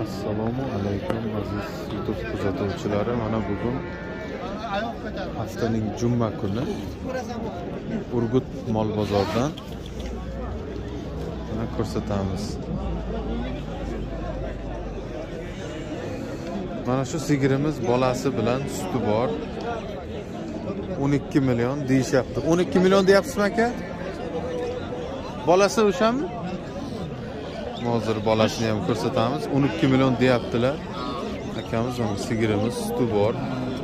Assalomu alaykum aziz YouTube kuzatuvchilari. Mana bugun haftaning juma kuni Urgut mol bozordan mana ko'rsatamiz. Mana shu sigirimiz bolasi bilan suti bor. 12 milyon deyishyapti. 12 milyon deyapsizmi aka? Bolasi o'shami? Hozir bolasini ham ko'rsatamiz. 12 milyon deyaptilar. Akamiz ham sigirimiz suti bor.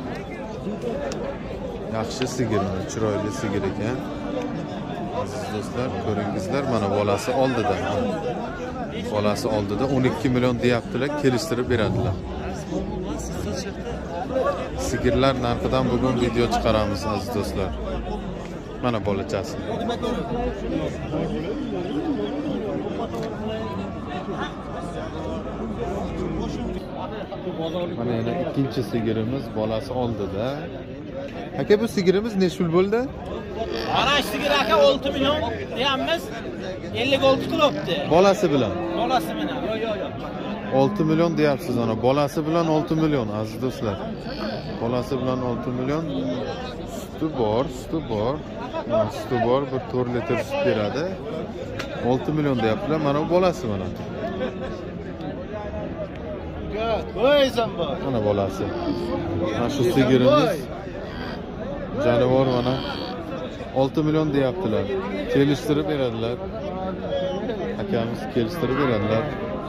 Yaxshi sigirmi, chiroyli sigir ekan. Aziz do'stlar, ko'ringizlar, mana bolasi oldida. Bolasi oldida 12 milyon deyaptilar, kelishtirib beradilar. Sigirlar narxidan bugun video chiqaramiz aziz do'stlar. Mana bolachasi. Mana yana ikkinchi sigirimiz bolasi oldida. Aka bu sigirimiz necha yil bo'ldi? Ana sigir aka 6 milyon deyamiz. 56 qilibdi. Bolasi bilan. Bolasi bilan. Yo. 6 milyon deyapsiz ona. Bolasi bilan 6 milyon aziz do'stlar. Bolasi bilan 6 milyon. Suti bor, suti bor. Suti bor, bir 4 litr sut beradi. 6 milyon deyaptilar. Mana bu bolasi mana. Mana bolasi. Mana shu sigirimiz jonivor mana 6 milyon deyaptilar. Kelishtirib beradilar. Akamiz kelishtirib beradilar.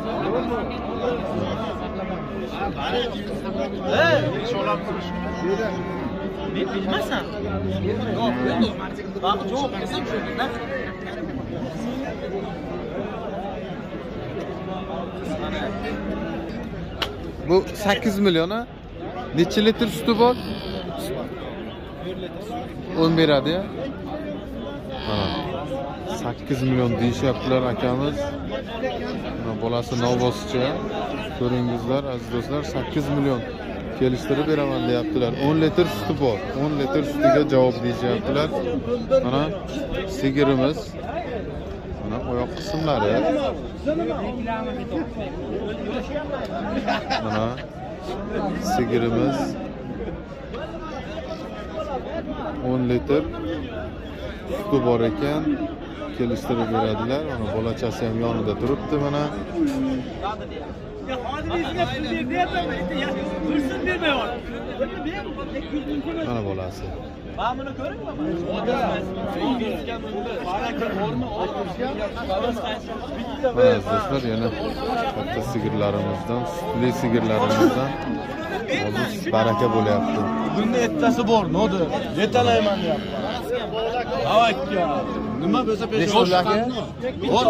Men bilmasam. Bak çok kızım şöyle. Bu 8 milyona necha litr suti bor? 10 beradi ya. Mana 8 milyon deyishyaptilar akamiz. Mana bolasi novvoscha. Ko'ringizlar aziz do'stlar, 8 milyon kelishtirib beraman deyaptilar. 10 litr suti bor. 10 litr sutiga javob deyaptilar. Mana sigirimiz. Mana oyoq qismlari. Mana sigirimiz 10 litr suti bor ekan, kelishtirib beradilar. Mana bolachasi ham yonida turibdi mana. Mana bolasi. Ben bunu görüyorum ama. Mana do'stlar, yana katta sigirlarimizdan, sutli sigirlarimizdan hozir baraka bo'lyapti. Bunda ettasi bor, nodir. Yetalayman deyapti. Havak ya. Nima bo'lsa pesh aka? Bor.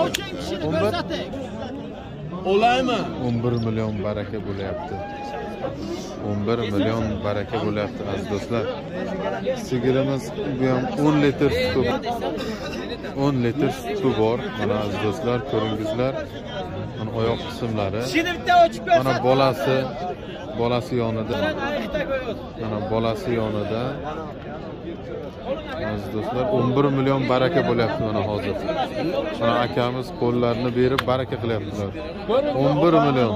11 11 milyon baraka bo'lyapti. 11 milyon baraka bo'lyapti aziz do'stlar. Sigirimiz bu ham 10 litr suti. 10 litr suti bor. Mana aziz do'stlar, ko'ringizlar. Mana oyoq qismlari. Mana bolasi yonida. Mana bolasi yonida. Aziz do'stlar, 11 milyon baraka bo'lyapti mana hozir. Mana akamiz qo'llarini berib baraka qilyaptilar. 11 milyon.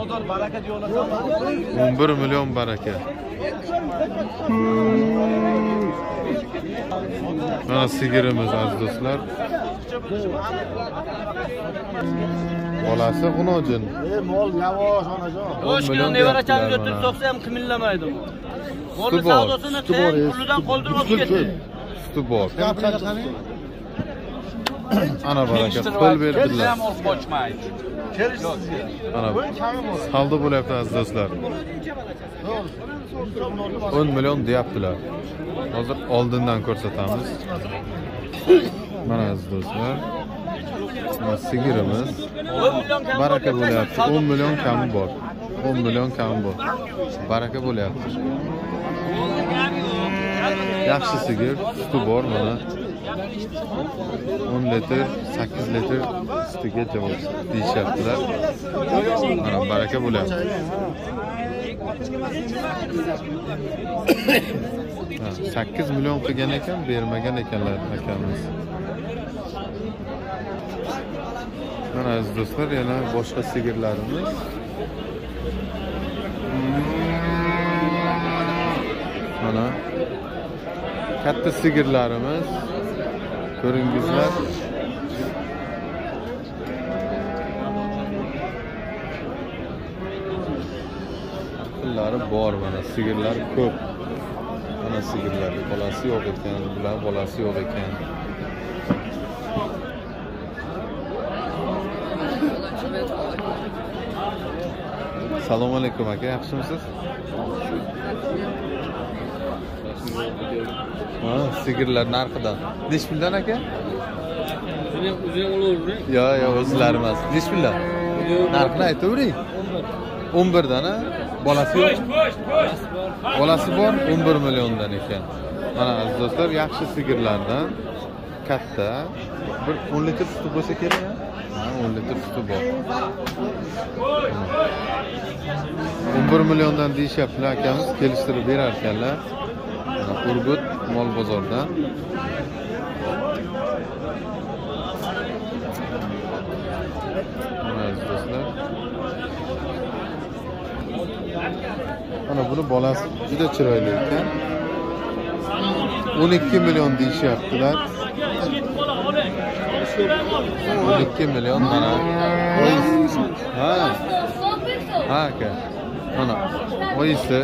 11 milyon baraka. Mana sigirimiz aziz do'stlar. Bolasi xunojin. Mol yavaş onajon. O'shkina nevarachamiz o'tib so'qsa ham qimillamaydi. Bor savdosini pulidan qoldirib olib ketdi. Suti bor. Ana baraka qo'l berdilar. Ana savdo bo'lyapti aziz do'stlar. 10 milyon deyaptilar. Hozir oldindan ko'rsatamiz. Mana aziz do'stlar. Mana sigirimiz baraka bo'lyapti. 10 milyon kami bor. 10 milyon kami bor. Baraka bo'lyapti. Yaxshi sigir, suti bor mana. 10 litr, 8 litr sutiga javob deyishyaptilar. Mana baraka bo'lyapti. 8 milyon qilgan ekan, bermagan ekanlar akamiz. Mana aziz do'stlar, yana boshqa sigirlarimiz. Mana katta sigirlarimiz. Ko'ringizlar. Aqllari bor mana, sigirlar ko'p. Mana sigirlar, bolasi yo'q ekan, bular bolasi yo'q ekan. Assalomu alaykum aka, yaxshimisiz? Ha, sigirlar narxidan. Necha puldan aka? Yo, o'zlari emas. Necha puldan? Narxini aytavering. 11 dan, ha? Bolasi yo'q. Bolasi bor, 11 milliondan ekan. Mana aziz do'stlar, yaxshi sigirlardan katta. Bir 10 litr suti bo'lsa kerak, ha? Ha, 10 litr suti bor. 11 milliondan deyishyaptilar akamiz, kelishtirib berar ekanlar. Urgut mol bozordan. Mana aziz do'stlar. Mana buni bolasi juda chiroyli ekan. 12 million deyishyaptilar. 12 million mana. Ha. Ha aka. Mana oyisi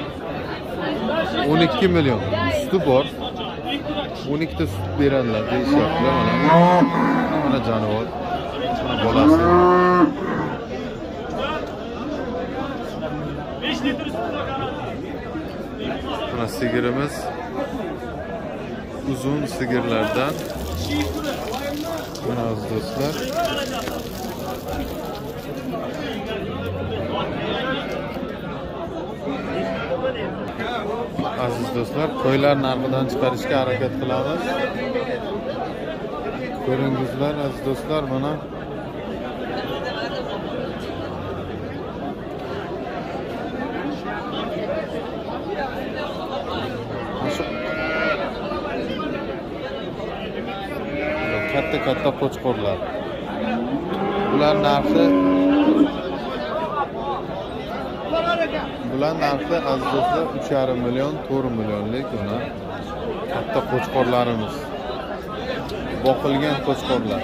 12 million. Suti bor. 12 ta sut beradilar deyishyaptilar mana. Mana jonivor. Mana bolasi. 5 litr sut. Mana sigirimiz uzun sigirlardan. Mana aziz do'stlar. Aziz do'stlar, qo'ylar narxidan chiqarishga harakat qilamiz. Ko'ringizlar aziz do'stlar, mana katta qo'chqorlar. Bular narxi aziz do'stlar 3,5 million, 4 millionlik mana katta qo'chqorlarimiz. Boqilgan qo'chqorlar.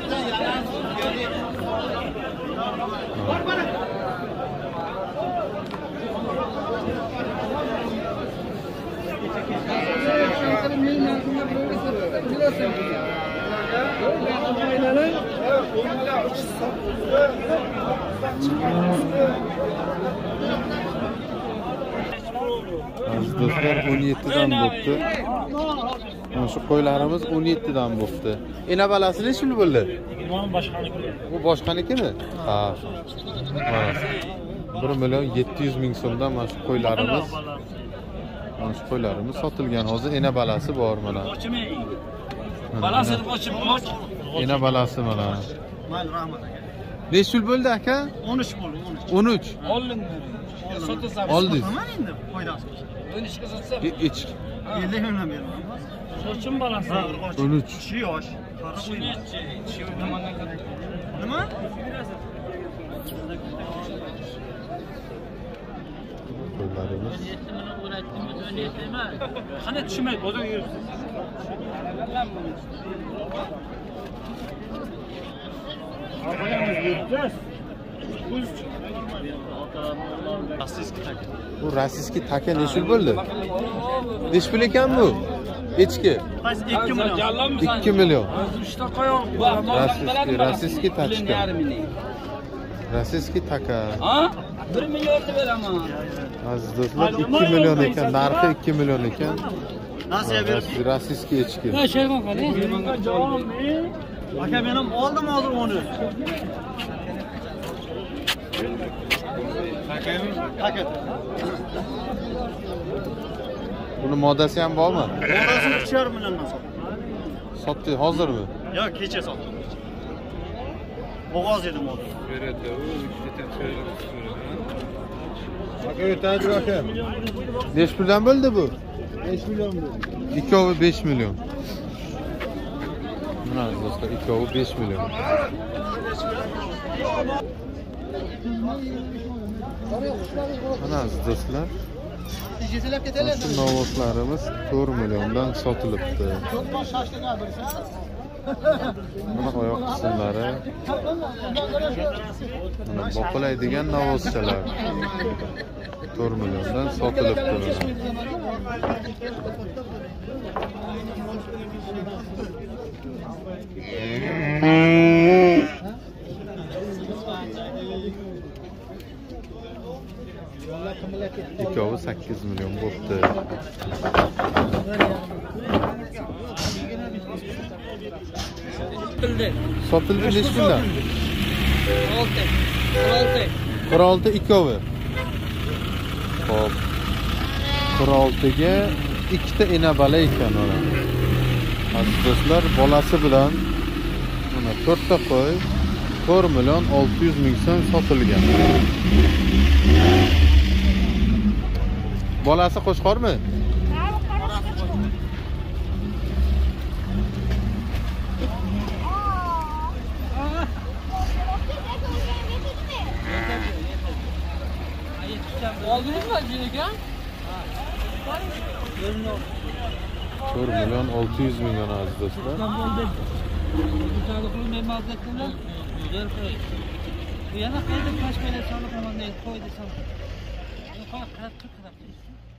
Aziz do'stlar 17 dan bo'pti. Mana shu qo'ylarimiz 17 dan bo'pti. Ena balasi necha pul bo'ldi? Bu boshqanikimi? Ha. Mana 1 million 700 ming so'mdan mana shu qo'ylarimiz. Mana shu qo'ylarimiz sotilgan. Hozir ena balasi bor mana. Balasini ochib qo'y. Ena balasi mana. Mayli, rahmat aka. Necha pul bo'ldi aka? 13 bo'ldi, 13. 13. Oldim. Sotasan. Oldingiz. Nima endi foydasi? 13 ga sotsam. Echki. 50 mingdan beraman. Sochim balasi. 13. Kishi yosh. Nima? Qo'ylarimiz. Qanday tushmaydi, bozor yuribsiz. Bu rossiyskiy taka necha pul bo'ldi? Necha pul ekan bu? Echki. 2 million. 2 million. Rossiyskiy tachka. Rossiyskiy taka. Ha? 1 millionni beraman. Aziz do'stlar, 2 million ekan, narxi 2 million ekan. Rossiyskiy echki. Ha, shayxon qani? Aka men ham oldim hozir uni. Buni modasi ham bormi? Modasini 3,5 milliondan sotdim. Sotdi hozirmi? Yo'q, kecha sotdim. Bo'g'oz edi moda. Beradi, u ikkita aka o'tadi aka. 5 puldan bo'ldi bu? 5 million bo'ldi. Ikkovi 5 million. Mana do'stlar, ikkovi 5 million. Mana aziz do'stlar, shu novvoslarimiz 4 milliondan sotilibdi. Mana oyoq qismlari, mana boqilaydigan novvoschalar 4 milliondan sotilibdi. İkovi 8 milyon bo'pti. Sotildi necha kundan? 16 ikovi. Xo'p. 16ga ikkita enabala ekan mana. Aziz do'stlar, bolasi bilan mana 4 ta qo'y 4 milyon 600 ming so'm sotilgan. Bolasi qo'shqormi? Oldunuz mu acıyken? 4 milyon 600 milyon aziz do'stlar. Yana qayda kaç böyle sağlık aman değil koydu sağlık.